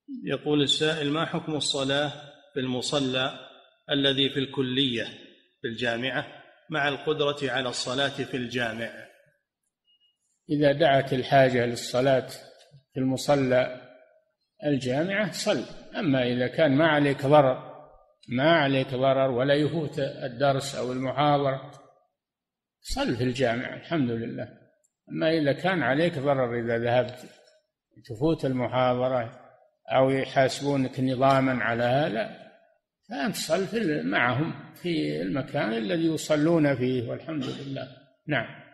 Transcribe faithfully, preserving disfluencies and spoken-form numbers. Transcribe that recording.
يقول السائل: ما حكم الصلاة في المصلى الذي في الكلية في الجامعة مع القدرة على الصلاة في الجامع؟ إذا دعت الحاجة للصلاة في المصلى الجامعة صل. أما إذا كان ما عليك ضرر ما عليك ضرر ولا يفوت الدرس أو المحاضرة صل في الجامعة الحمد لله. أما إذا كان عليك ضرر إذا ذهبت تفوت المحاضرة أو يحاسبونك نظاما على هذا فأنت صل معهم في المكان الذي يصلون فيه والحمد لله. نعم.